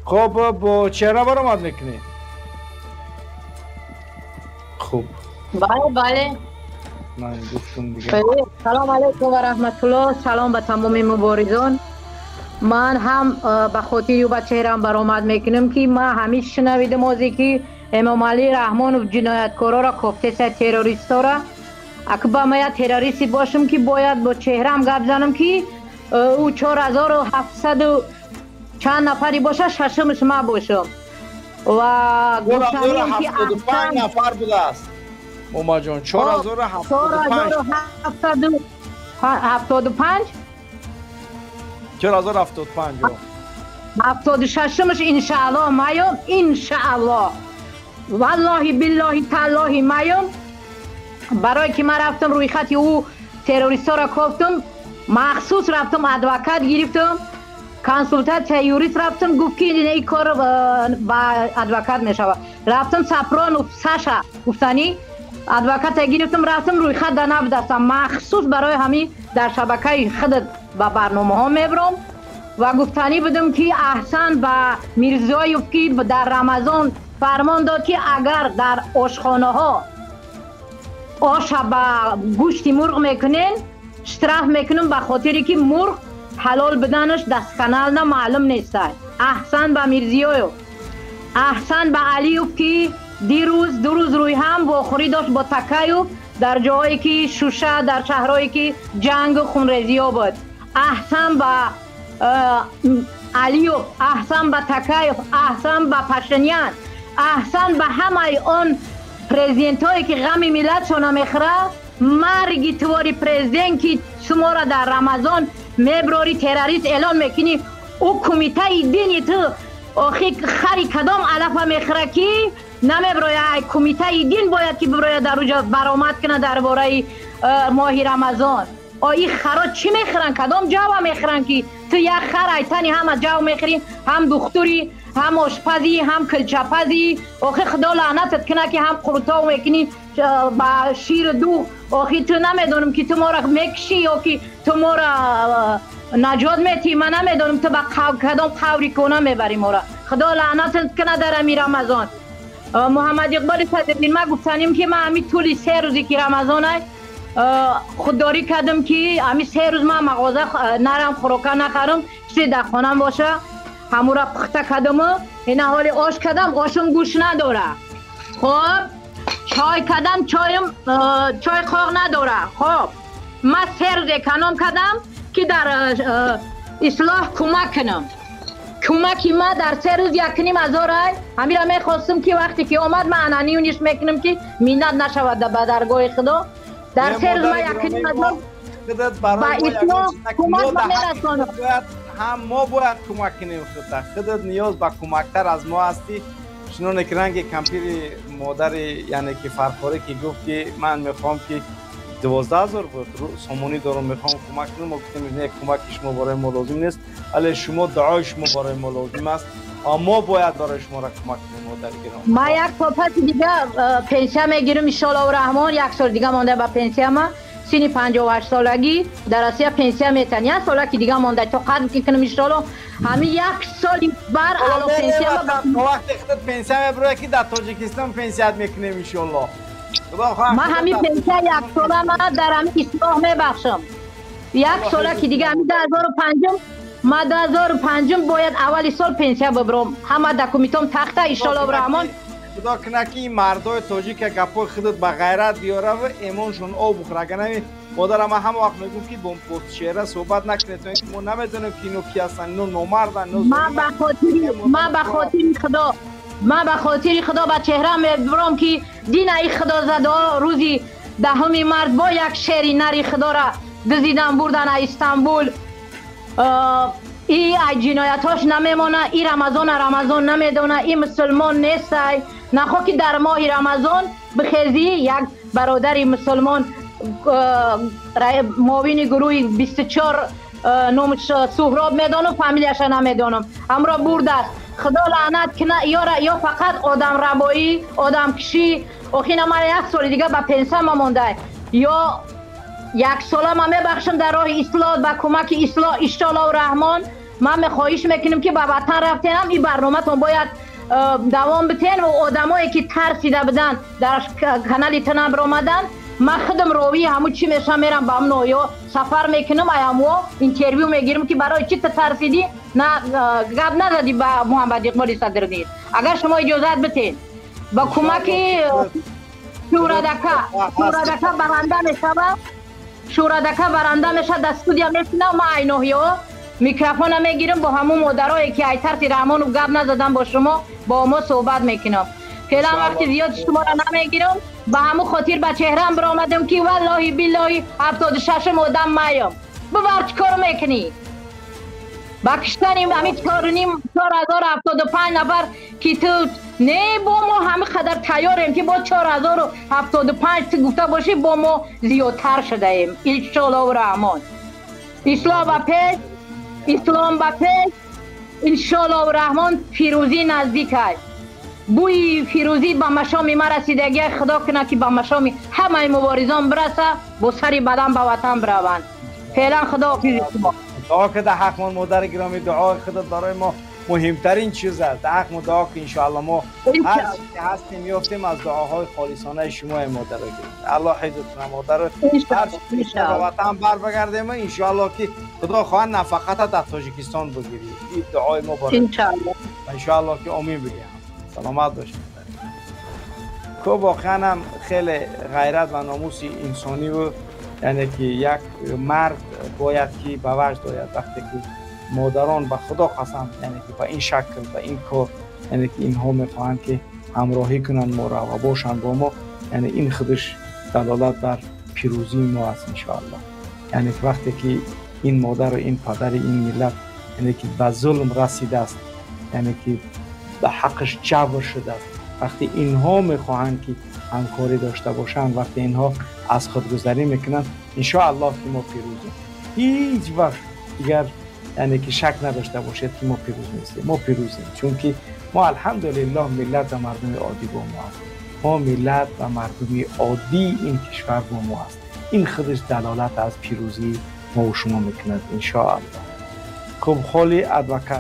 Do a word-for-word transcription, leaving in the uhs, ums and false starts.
خب با چهره برآمد میکنی؟ خوب بله بله. من گفتم دیگه. سلام علیکم و رحمت الله. سلام به تمام مبارزان. من هم به خاطر و به چهرم برآمد میکنم که من همیشه شنویدم موزیکی امام علی رحمان و جنایتکارا را گفته سه تروریستا را اگه با من تروریستی باشم که باید با چهرم گپ زنم که او چهار هزار و هفتصد چند نفری باشه ششمش ما باشم و گفتم که هفتاد و پنج نفر بوده است موما جان. چهار هزار و هفتاد و پنج هفتاد و پنج چهار هزار و هفتاد و پنج هفتاد و ششمش انشاءالله مایم انشاءالله والله بالله تعالی مایم. برای که من رفتم روی خط او تروریستا را گفتم مخصوص رفتم ادوکات گرفتم کنسولتات یوریست رفتم گفت که این کار با ادوکات میشود رفتم سپران و ساشا گفتنی ادوکات گرفتم رفتم روی خط در نب دستم مخصوص برای همین در شبکه خودت با برنامه ها میبرم و گفتنی بدم که احسن با میرزایوف که در رمضان فرمان داد که اگر در آشخانه ها آش با گوشت مرغ میکنین اشتراک میکنم به خاطری که مرغ حلال بدنش دست کانال نه معلوم نیست. احسن به میرزیایوف احسن به علیوف که دیروز دو روز روی هم واخوری داشت با تکایوف در جایی که شوشه در شهرهایی که جنگ و خونریزی ها بود. احسن به علیوف احسن به تکایوف احسن به پشتنیان احسن به همه آن پرزیدنت هایی که غم ملت شو نمیخوره مرگی تواری پرزیدنت که شما را در رمضان میبراری تروریست اعلان میکنی او کمیته دینی تو آخی خری کدام علفه میخوره که نمیبرای کمیته دین باید که ببرای در روجا برآمد کنه درباره ماه رمضان. این خرا چی میخورن کدام جو میخورن که تو یک خر ایتنی هم از جو میخوری هم دختری هم آشپزی هم کلچپزی آخه خدا لعنتت کنه که هم قرطاو میکنی با شیر دو آخه تو نمیدونم که تو ما را میکشی یا که تو ما را نجات میتی من نمیدونم تو با کدام قوری کنه میبری ما را خدا لعنتت کنه در امی رمضان. محمد اقبال صدرالدین ما گفتنیم که من همی طول سه روزی که رمضان های خودداری کردم که همی سه روز من مغازه نرم خوراکه نخرم چیزی در خانم باشه همو را پخته کردم و این حال آش کردم آشم گوش نداره. خب چای کردم چایم چای خواه نداره. خب من سه روز کنم کردم که در اصلاح کمک کنم کمکی ما در سه روز یکنیم هزار های همین را میخواستم که وقتی که آمد من انانی اونیش میکنم که مینت نشود به درگاه خدا در سه روز ما یکنیم هزار با اصلاح کمک ما میرسانم. هم ما باید کمک کنیم خودت خودت نیاز به کمکتر از ما هستی. شنو نکرنگ کمپیر مادر یعنی که فرخوره که گفت که من میخوام که دوازده هزار بود سامونی دارم میخوام کمک کنم ما گفتیم نه کمک شما برای ما لازم نیست ولی شما دعای شما برای ما لازم است ما باید برای شما را کمک کنیم مادر گرامی. ما یک پاپت دیگه پنسیه میگیرم ان شاء الله الرحمن یک سال دیگه مونده به پنسیه ما سینی پنجاه و هشت سالگی در آسیا پنسیه میتونی یک ساله که دیگه مونده تو قدر میکنم ان شاء الله همین یک سالی بر الان پنسیه ما وقتی خودت پنسیه میبره که در تاجیکستان پنسیه میکنیم ان شاء الله. ما همین پنسیه یک ساله ما در همین اصلاح میبخشم یک ساله که دیگه همین دو هزار و پنج ما دو هزار و پنج باید اولی سال پنسیه ببرم همه دکومیتام تخته ان شاء الله الرحمن. خدا کنه که این مردای تاجیک که گپای خودت با غیرت بیاره و ایمانشون آب بخوره. اگه نمی مادر ما هم وقت میگم که بم پست شعر صحبت نکنید تا اینکه ما نمیدونیم که اینو کی هستن اینو نامردن ما به خاطر ما به خاطر خدا ما به خاطر خدا با چهره میبرم که دین ای خدا زده روزی دهمی مرد با یک شعری نری خدا را دزیدن بردن استانبول ای جنایتاش نمیمونه ای رمضان رمضان نمیدونه ای مسلمان نیست نخوا که در ماه رمضان بخیزی یک برادر مسلمان معاون گروه بیست و چهار نامش سهراب میدانم فامیلیش نمیدانم همراه برده است خدا لعنت کنه یا یا فقط آدم ربایی آدم کشی آخی ما یک سال دیگه به پنسه ما مونده یا یک ساله ما میبخشم در راه اصلاح با کمک اصلاح ان شاء الله الرحمن من میخواهیش میکنم که به وطن رفتینم این برنامه تون باید دوام بتین و آدمایی که ترسیده بدن در کانال تنم آمدن من خودم روی همون چی میشم میرم با هم نویا سفر میکنم ایامو اینترویو میگیرم که برای چی ترسیدی نه گپ نزدی با محمد اقبال صدرنی. اگر شما اجازت بتین با کمک شورادکا شورادکا برنده میشه شورادکا برنده میشه در استودیو میشینم ما اینویا میکروفون میگیرم با همون مدرایی که ای ترسی رحمان و گپ نزدم با شما با ما صحبت میکنم. فعلا وقتی زیاد شما را نمیگیرم با همون خاطر به چهرم برآمدم که والله بالله هفتاد و شش مودم مایم ببر چیکار میکنی با کشتنیم همین چهار و نیم چهار هزار هفتاد و پنج نفر که تو نه با ما همه قدر تیاریم که با چهار هزار و هفتاد و پنج گفته باشی با ما زیادتر شده ایم انشالله و رحمان. اسلام با پیش اسلام با پیش انشالله و رحمان پیروزی نزدیک است. بوی پیروزی با مشامی ما رسیدگی خدا کنه که با مشامی همه مبارزان برسه با سری بدن به وطن بروند. فعلا خدا حافظ شما. دعا که در حق مادر گرامی دعای خدا برای ما مهمترین چیز است. در حق دعا که انشاءالله ما هر چی که هستیم میافتیم از دعاهای خالصانه شما مادر گرامی. الله حفظتون مادر. هر چی که وطن بر بگردیم انشاءالله که خدا خواهد نفقت در تاجیکستان بگیری. این دعای ما برای انشاءالله. انشاءالله که آمین بگیم. سلامت باشید. که واقعا هم خیلی غیرت و ناموس انسانی و یعنی که یک مرد باید که به وجد آید وقتی که مادران به خدا قسم یعنی که به این شکل به این کار یعنی که اینها میخواهند که همراهی کنند ما را و باشند با ما یعنی این خودش دلالت بر پیروزی ما است انشاءالله. یعنی که وقتی که این مادر و این پدر این ملت یعنی که به ظلم رسیده است یعنی که به حقش جبر شده است وقتی اینها میخواهند که همکاری داشته باشند وقتی اینها از خودگذری میکنند انشاءالله که ما پیروزیم. هیچ وقت دیگر یعنی که شک نداشته باشید که ما پیروز نیستیم. ما پیروزیم چون که ما الحمدلله ملت و مردم عادی با ما هست. ما ملت و مردم عادی این کشور با ما هست. این خودش دلالت از پیروزی ما و شما میکند انشاءالله. خب خالی ادوکات